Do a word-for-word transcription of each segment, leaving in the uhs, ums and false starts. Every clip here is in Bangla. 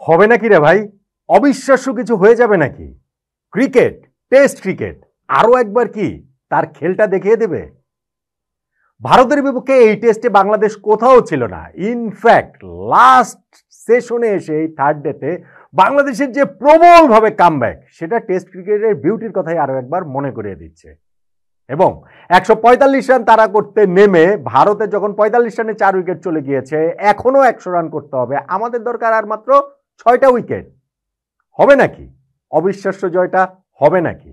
হবে নাকি রে ভাই? অবিশ্বাস্য কিছু হয়ে যাবে নাকি? ক্রিকেট, টেস্ট ক্রিকেট আরো একবার কি তার খেলটা দেখিয়ে দেবে? ভারতের বিপক্ষে এই টেস্টে বাংলাদেশ কোথাও ছিল না। ইনফ্যাক্ট লাস্ট সেশনে এসে এই থার্ড ডেতে বাংলাদেশের যে প্রবলভাবে কামব্যাক, সেটা টেস্ট ক্রিকেটের বিউটির কথাই আরো একবার মনে করিয়ে দিচ্ছে। এবং একশো পঁয়তাল্লিশ রান তারা করতে নেমে ভারতের যখন পঁয়তাল্লিশ রানে চার উইকেট চলে গিয়েছে, এখনো একশো রান করতে হবে, আমাদের দরকার আর মাত্র ছয়টা উইকেট। হবে নাকি? অবিশ্বাস্য জয়টা হবে নাকি?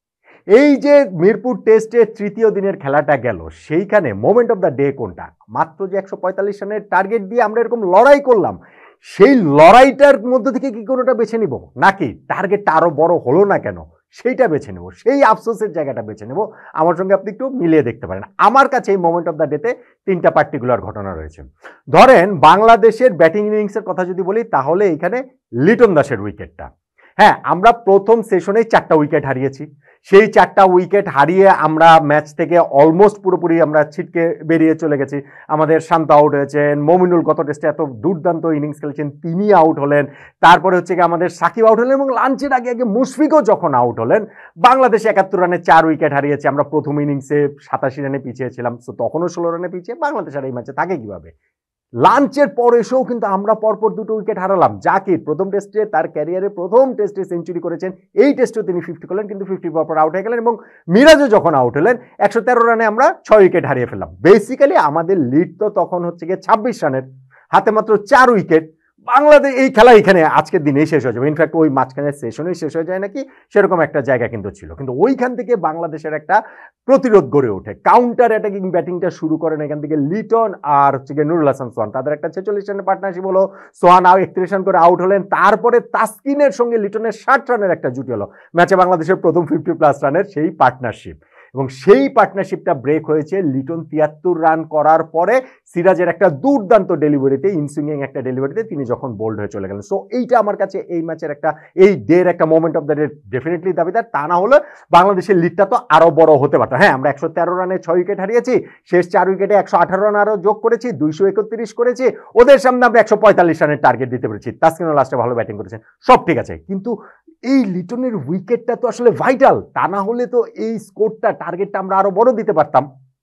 এই যে মিরপুর টেস্টের তৃতীয় দিনের খেলাটা গেল, সেইখানে মোমেন্ট অফ দ্য ডে কোনটা? মাত্র যে একশো পঁয়তাল্লিশ রানের টার্গেট দিয়ে আমরা এরকম লড়াই করলাম, সেই লড়াইটার মধ্যে থেকে কি কোনোটা বেছে নিব, নাকি টার্গেটটা আরো বড় হলো না কেন সেইটা বেছে নেব, সেই আফসোসের জায়গাটা বেছে নেব? আমার সঙ্গে আপনি একটু মিলিয়ে দেখতে পারেন। আমার কাছে এই মোমেন্ট অফ দ্য ডেতে তিনটা পার্টিকুলার ঘটনা রয়েছে। ধরেন বাংলাদেশের ব্যাটিং ইনিংসের কথা যদি বলি, তাহলে এখানে লিটন দাসের উইকেটটা। হ্যাঁ, আমরা প্রথম সেশনেই চারটা উইকেট হারিয়েছি। সেই চারটা উইকেট হারিয়ে আমরা ম্যাচ থেকে অলমোস্ট পুরোপুরি আমরা ছিটকে বেরিয়ে চলে গেছি। আমাদের শান্ত আউট হয়েছেন, মমিনুল গত টেস্টে এত দুর্দান্ত ইনিংস খেলেছেন, তিনি আউট হলেন। তারপরে হচ্ছে কি আমাদের সাকিব আউট হলেন, এবং লাঞ্চের আগে আগে মুশফিকও যখন আউট হলেন। বাংলাদেশ একাত্তর রানে চার উইকেট হারিয়েছে। আমরা প্রথম ইনিংসে সাতাশি রানে পিছিয়ে ছিলাম, তো তখনও ষোলো রানে পিছিয়ে। বাংলাদেশ আর এই ম্যাচে থাকে কিভাবে? লাঞ্চের পর এসেও কিন্তু আমরা পরপর দুটো উইকেট হারালাম। জাকির প্রথম টেস্টে তার ক্যারিয়ারে প্রথম টেস্টে সেঞ্চুরি করেছেন, এই টেস্টেও তিনি ফিফটি করলেন, কিন্তু ফিফটি পরপর আউট হয়ে গেলেন। এবং মিরাজও যখন আউট হলেন, একশো তেরো রানে আমরা ছয় উইকেট হারিয়ে ফেললাম। বেসিক্যালি আমাদের লিড তো তখন হচ্ছে গিয়ে ছাব্বিশ রানের, হাতে মাত্র চার উইকেট। বাংলাদেশ এই খেলা এখানে আজকের দিনেই শেষ হয়ে যাবে। ইনফ্যাক্ট ওই মাঝখানের সেশনেই শেষ হয়ে যায় নাকি, সেরকম একটা জায়গা কিন্তু ছিল। কিন্তু ওইখান থেকে বাংলাদেশের একটা প্রতিরোধ গড়ে ওঠে, কাউন্টার অ্যাটাকিং ব্যাটিংটা শুরু করেন এখান থেকে লিটন আর হচ্ছে গিয়ে নুরুল হাসান সোহান। তাদের একটা ছেচল্লিশ রানের পার্টনারশিপ হলো, সোহান আও একত্রিশ রান করে আউট হলেন। তারপরে তাসকিনের সঙ্গে লিটনের ষাট রানের একটা জুটি হলো, ম্যাচে বাংলাদেশের প্রথম ফিফটি প্লাস রানের সেই পার্টনারশিপ। এবং সেই পার্টনারশিপটা ব্রেক হয়েছে লিটন তিয়াত্তর রান করার পরে সিরাজের একটা দুর্দান্ত ডেলিভারিতে, ইনসুইং একটা ডেলিভারিতে তিনি যখন বোল্ড হয়ে চলে গেলেন। সো এইটা আমার কাছে এই ম্যাচের একটা, এই ডের একটা moment of the day definitely দাবিদার। তা না হলে বাংলাদেশের লিডটা তো আরো বড় হতে পারত। হ্যাঁ, আমরা একশো তেরো রানে ছয় উইকেট হারিয়েছি, শেষ চার উইকেটে একশো আঠারো রান আরো যোগ করেছি, দুইশো একত্রিশ করেছি, ওদের সামনে আমরা একশো পঁয়তাল্লিশ রানের টার্গেট দিতে পেরেছি। তাসকিনও লাস্টে ভালো ব্যাটিং করেছেন, সব ঠিক আছে, কিন্তু এই লিটনের উইকেটটা তো আসলে ভাইটাল। তা না হলে তো এই স্কোরটা, টার্গেটটা আমরা আরো বড় দিতে পারতাম।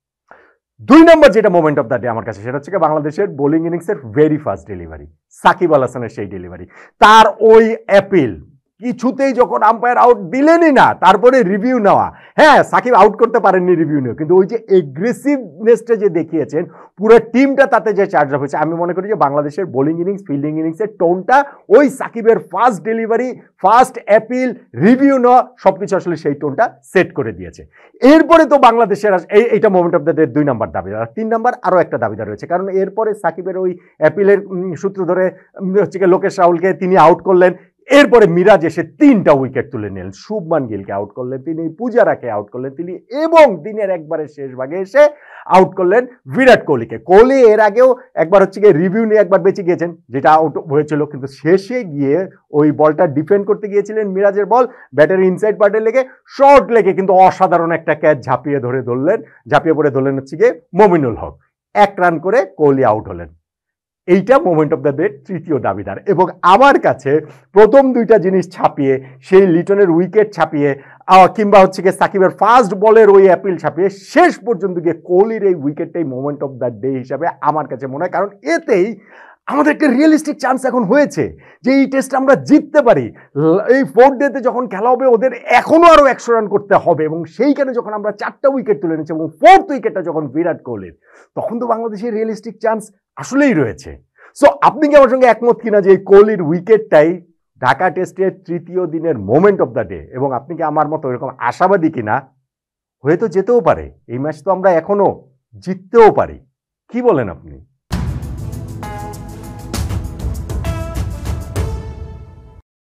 দুই নম্বর যেটা মোমেন্ট অফ দ্য ডে আমার কাছে, সেটা হচ্ছে বাংলাদেশের বোলিং ইনিংসের very first delivery, Shakib Al হাসানের সেই ডেলিভারি। তার ওই অ্যাপিল কিছুতেই যখন আম্পায়ার আউট দিলেনই না, তারপরে রিভিউ নেওয়া। হ্যাঁ, সাকিব আউট করতে পারেননি রিভিউ নিয়ে, কিন্তু ওই যে এগ্রেসিভনেসটা যে দেখিয়েছেন, পুরো টিমটা তাতে যে চার্জ আপ হয়েছে, আমি মনে করি যে বাংলাদেশের বোলিং ইনিংস, ফিল্ডিং ইনিংসের টোনটা ওই সাকিবের first delivery, first appeal, review নেওয়া, সবকিছু আসলে সেই টোনটা সেট করে দিয়েছে। এরপরে তো বাংলাদেশের এই এইটা মোমেন্ট অফ দ্য ডে দুই নাম্বার দাবিদার। আর তিন নাম্বার আরও একটা দাবিদার রয়েছে, কারণ এরপরে সাকিবের ওই অ্যাপিলের সূত্র ধরে হচ্ছে লোকেশ রাহুলকে তিনি আউট করলেন। এরপরে মিরাজ এসে তিনটা উইকেট তুলে নিলেন, শুভমান গিলকে আউট করলেন তিনি, পূজারাকে আউট করলেন তিনি, এবং দিনের একবারে শেষ ভাগে এসে আউট করলেন বিরাট কোহলিকে। কোহলি এর আগেও একবার হচ্ছে গিয়ে রিভিউ নিয়ে একবার বেঁচে গিয়েছেন, যেটা আউট হয়েছিল, কিন্তু শেষে গিয়ে ওই বলটা ডিফেন্ড করতে গিয়েছিলেন, মিরাজের বল ব্যাটের ইনসাইড পার্টে লেগে শর্ট লেগে কিন্তু অসাধারণ একটা ক্যাচ ঝাঁপিয়ে ধরে ধরলেন, ঝাঁপিয়ে পড়ে ধরলেন হচ্ছে গিয়ে মমিনুল হক, এক রান করে কোহলি আউট হলেন। এইটা মোমেন্ট অফ দ্য ডে তৃতীয় দাবিদার। এবং আমার কাছে প্রথম দুইটা জিনিস ছাপিয়ে, সেই লিটনের উইকেট ছাপিয়ে, কিংবা হচ্ছে গিয়ে সাকিবের ফার্স্ট বলের ওই অ্যাপিল ছাপিয়ে, শেষ পর্যন্ত গিয়ে কোহলির এই উইকেটটাই মোমেন্ট অফ দ্য ডে হিসাবে আমার কাছে মনে হয়। কারণ এতেই আমাদের একটা রিয়েলিস্টিক চান্স এখন হয়েছে যে এই টেস্ট আমরা জিততে পারি। এই ফোর্থ ডেতে যখন খেলা হবে, ওদের এখনো আরো একশো রান করতে হবে, এবং সেইখানে যখন আমরা চারটা উইকেট তুলে নিচ্ছি এবং ফোর্থ উইকেটটা যখন বিরাট কোহলির, তখন তো বাংলাদেশের রিয়েলিস্টিক চান্স আসলেই রয়েছে। সো আপনি কি আমার সঙ্গে একমত কিনা যে এই কোহলির উইকেটটাই ঢাকা টেস্টের তৃতীয় দিনের মোমেন্ট অফ দ্য ডে? এবং আপনি কি আমার মতো এরকম আশাবাদী কিনা? হয়তো যেতেও পারে এই ম্যাচ, তো আমরা এখনো জিততেও পারি। কি বলেন আপনি?